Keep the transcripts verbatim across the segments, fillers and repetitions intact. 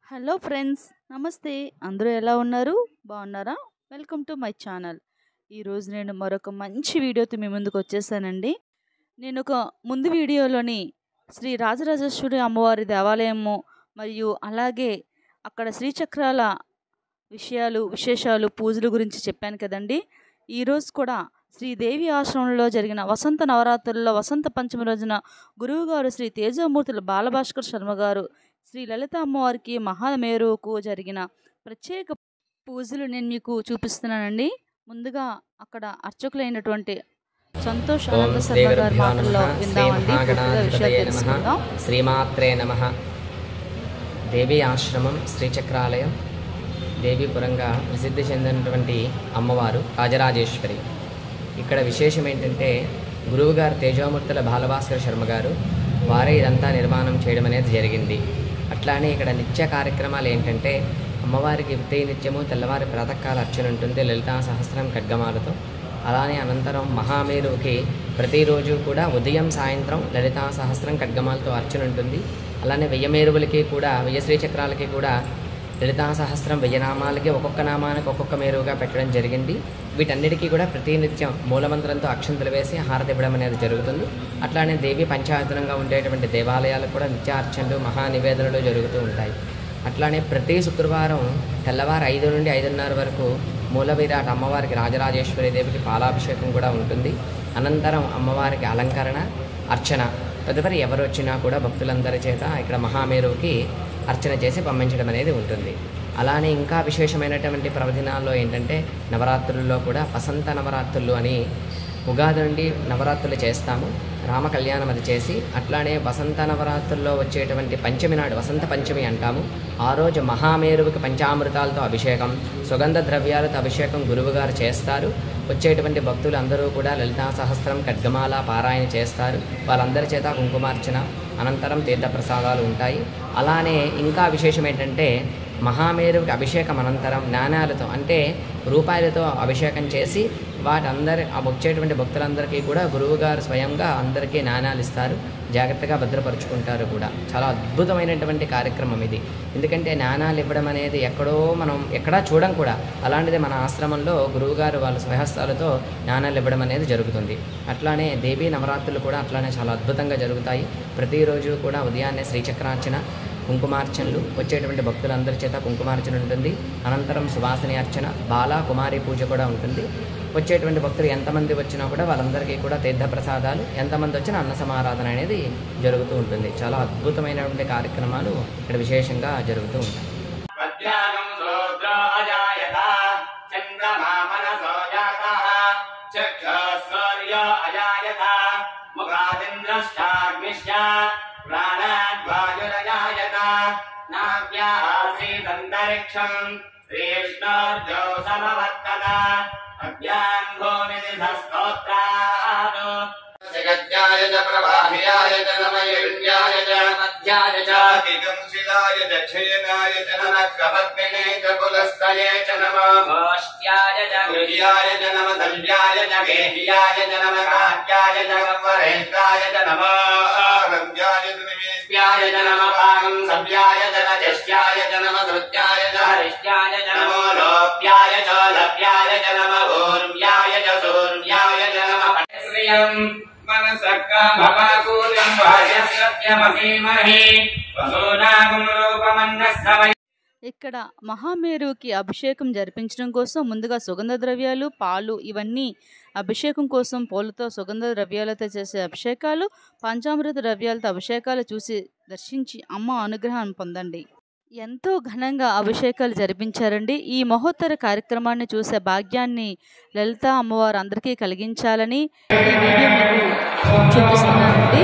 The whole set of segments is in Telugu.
హలో ఫ్రెండ్స్, నమస్తే. అందరూ ఎలా ఉన్నారు? బాగున్నారా? Welcome to my channel. ఈరోజు నేను మరొక మంచి వీడియోతో మీ ముందుకు వచ్చేసానండి. నేను ఒక ముందు వీడియోలోని శ్రీ రాజరాజేశ్వరి అమ్మవారి దేవాలయము మరియు అలాగే అక్కడ శ్రీచక్రాల విషయాలు విశేషాలు పూజల గురించి చెప్పాను కదండి. ఈరోజు కూడా శ్రీదేవి ఆశ్రమంలో జరిగిన వసంత నవరాత్రుల్లో వసంత పంచమి రోజున గురువుగారు శ్రీ తేజమూర్తుల బాలభాస్కర్ శర్మ గారు శ్రీ లలిత అమ్మవారికి మహామేరుకు జరిగిన ప్రత్యేక పూజలు నేను మీకు చూపిస్తున్నానండి. ముందుగా అక్కడ అర్చకులైనటువంటి సంతోష్ ఆనంద శర్మ గారి మాటల్లో విందామండి. పూర్తిగా విషయాలు తెలుసుకుందాం. శ్రీమాత్రే నమః. దేవి ఆశ్రమం శ్రీచక్రాలయం దేవీపురంగా ప్రసిద్ధి చెందినటువంటి అమ్మవారు రాజరాజేశ్వరి. ఇక్కడ విశేషం ఏంటంటే గురువుగారు తేజోమూర్తుల బాలభాస్కర్ శర్మ గారు వారే ఇదంతా నిర్మాణం చేయడం అనేది జరిగింది. అట్లానే ఇక్కడ నిత్య కార్యక్రమాలు ఏంటంటే అమ్మవారికి ప్రతి నిత్యము తెల్లవారి ప్రాతకాల అర్చన ఉంటుంది లలితా సహస్రం ఖడ్గమాలతో. అలానే అనంతరం మహామేరుకి ప్రతిరోజు కూడా ఉదయం సాయంత్రం లలితా సహస్రం ఖడ్గమాలతో అర్చన ఉంటుంది. అలానే వెయ్యి మేరువులకి కూడా వెయ్యి శ్రీచక్రాలకి కూడా లలితా సహస్రం వెయ్యి నామాలకి ఒక్కొక్క నామానికి ఒక్కొక్క మేరుగా పెట్టడం జరిగింది. వీటన్నిటికీ కూడా ప్రతినిత్యం మూలమంత్రంతో అక్షంతలు వేసి హారతి ఇవ్వడం అనేది జరుగుతుంది. అట్లానే దేవి పంచాయతనంగా ఉండేటువంటి దేవాలయాలకు కూడా నిత్యార్చనలు మహానివేదనలు జరుగుతూ ఉంటాయి. అట్లానే ప్రతి శుక్రవారం తెల్లవారు ఐదు నుండి ఐదున్నర వరకు మూల విరాట్ అమ్మవారికి రాజరాజేశ్వరి దేవికి పాలాభిషేకం కూడా ఉంటుంది. అనంతరం అమ్మవారికి అలంకరణ అర్చన తదుపరి ఎవరు వచ్చినా కూడా భక్తులందరి చేత ఇక్కడ మహామేరుకి అర్చన చేసి పంపించడం అనేది ఉంటుంది. అలానే ఇంకా విశేషమైనటువంటి పర్వదినాల్లో ఏంటంటే నవరాత్రుల్లో కూడా వసంత నవరాత్రులు అని ఉగాది నుండి నవరాత్రులు చేస్తాము. రామ కళ్యాణం అది చేసి అట్లానే వసంత నవరాత్రుల్లో వచ్చేటువంటి పంచమి నాడు వసంత పంచమి అంటాము. ఆ రోజు మహామేరువుకి పంచామృతాలతో అభిషేకం సుగంధ ద్రవ్యాలతో అభిషేకం గురువుగారు చేస్తారు. వచ్చేటువంటి భక్తులు అందరూ కూడా లలితా సహస్రం ఖడ్గమాల పారాయణ చేస్తారు. వాళ్ళందరి చేత కుంకుమార్చన అనంతరం తీర్థప్రసాదాలు ఉంటాయి. అలానే ఇంకా విశేషం ఏంటంటే మహామేరువుకి అభిషేకం అనంతరం నాణాలతో అంటే రూపాయలతో అభిషేకం చేసి వాటందరి ఆ వచ్చేటువంటి భక్తులందరికీ కూడా గురువుగారు స్వయంగా అందరికీ నాణాలు ఇస్తారు. జాగ్రత్తగా భద్రపరుచుకుంటారు కూడా. చాలా అద్భుతమైనటువంటి కార్యక్రమం ఇది. ఎందుకంటే నాణాలు ఇవ్వడం అనేది ఎక్కడో మనం ఎక్కడా చూడం కూడా. అలాంటిది మన ఆశ్రమంలో గురువుగారు వాళ్ళ స్వహస్తాలతో నాణాలు ఇవ్వడం అనేది జరుగుతుంది. అట్లానే దేవీ నవరాత్రులు కూడా అట్లానే చాలా అద్భుతంగా జరుగుతాయి. ప్రతిరోజు కూడా ఉదయాన్నే శ్రీచక్రార్చన కుంకుమార్చనలు వచ్చేటువంటి భక్తులందరి చేత కుంకుమార్చన ఉంటుంది. అనంతరం సువాసిని అర్చన బాల కుమారి పూజ కూడా ఉంటుంది. వచ్చేటువంటి భక్తులు ఎంతమంది వచ్చినా కూడా వాళ్ళందరికీ కూడా తీర్థప్రసాదాలు ఎంతమంది వచ్చినా అన్న సమారాధన అనేది జరుగుతూ ఉంటుంది. చాలా అద్భుతమైనటువంటి కార్యక్రమాలు ఇక్కడ విశేషంగా జరుగుతూ ఉంటాయి. నావ్యాసీదంతరిక్షం శ్రీష్ణోర్జో సమవర్తత అజ్ఞాన్ భూమిదిధస్తోత్రాదు జగత్యాయ చ ప్రవాహ్యాయ చ నమయజ్ఞాయ చ మధ్యాయ చ దిగంశిలాయ చ క్షయనాయ చ నమః చ పులస్తయే చ నమః గోష్ట్యాయ చ గృహ్యాయ చ నమః దల్యాయ చ గేహ్యాయ చ నమః కాట్యాయ చ వరేష్టాయ చ నమః ఆనంద్యాయ చ నివేశ్యాయ చ నమః పాగం సవ్యాయ చ రజస్యాయ చ నమః ధృత్యాయ చ హరిష్ట్యాయ చ నమో లోప్యాయ చ లభ్యాయ చ నమః ఊర్మ్యాయ చ సూర్మ్యాయ చ నమః శ్రియం మనసక్కమపాకూలం వాయసత్యమసీమహి వసోనాగం రూపమన్నస్తమయ. ఇక్కడ మహామేరుకి అభిషేకం జరిపించడం కోసం ముందుగా సుగంధ ద్రవ్యాలు పాలు ఇవన్నీ అభిషేకం కోసం పూలతో సుగంధ ద్రవ్యాలతో చేసే అభిషేకాలు పంచామృత ద్రవ్యాలతో అభిషేకాలు చూసి దర్శించి అమ్మ అనుగ్రహాన్ని పొందండి. ఎంతో ఘనంగా అభిషేకాలు జరిపించారండి. ఈ మహోత్తర కార్యక్రమాన్ని చూసే భాగ్యాన్ని లలితా అమ్మవారు అందరికీ కలిగించాలని ఈ వీడియో మీకు చూపిస్తున్నానండి.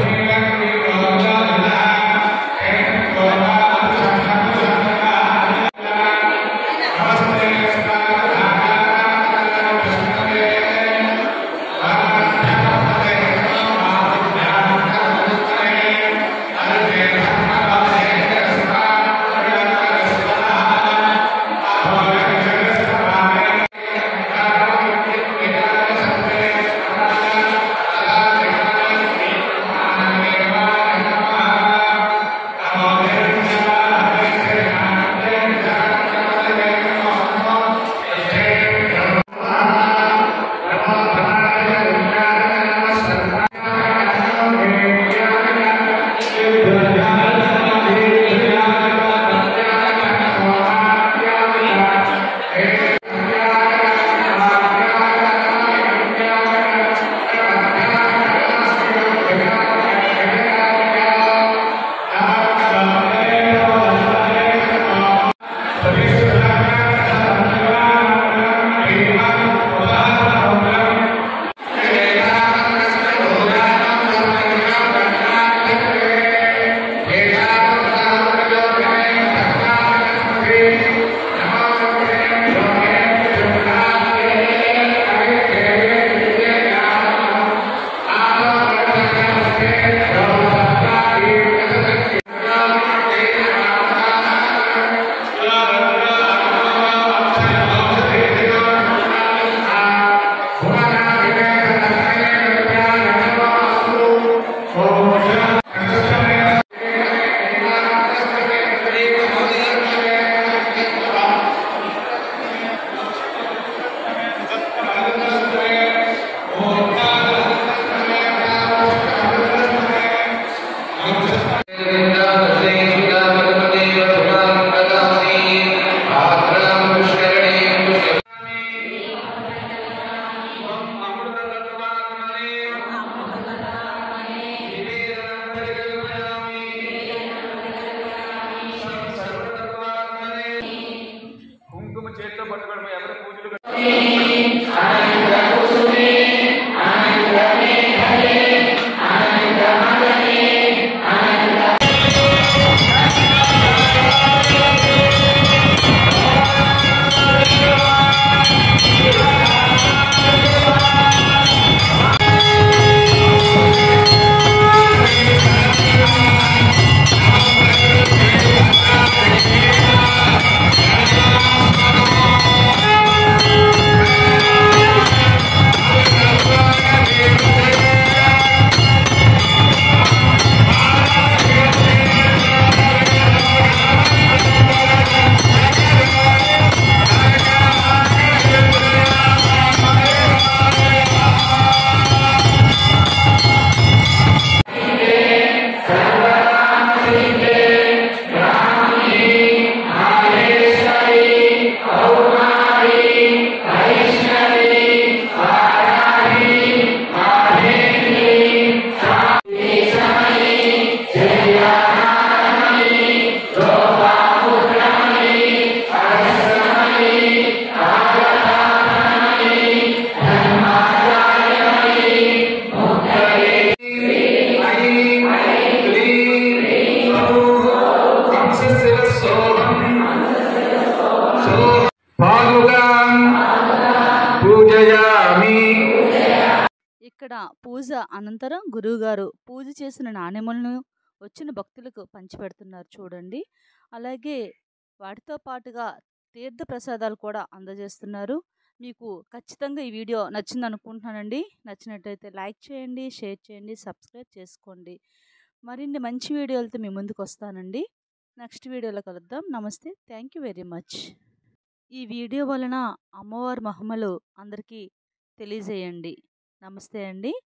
ఇక్కడ పూజ అనంతరం గురువుగారు పూజ చేసిన నాణెములను వచ్చిన భక్తులకు పంచిపెడుతున్నారు చూడండి. అలాగే వాటితో పాటుగా తీర్థ ప్రసాదాలు కూడా అందజేస్తున్నారు. మీకు ఖచ్చితంగా ఈ వీడియో నచ్చింది అనుకుంటున్నానండి. నచ్చినట్టయితే లైక్ చేయండి, షేర్ చేయండి, సబ్స్క్రైబ్ చేసుకోండి. మరిన్ని మంచి వీడియోలతో మీ ముందుకు వస్తానండి. నెక్స్ట్ వీడియోలో కలుద్దాం. నమస్తే. Thank you very much. ఈ వీడియో వలన అమ్మవారి మహిమలు అందరికీ తెలియజేయండి. నమస్తే అండి.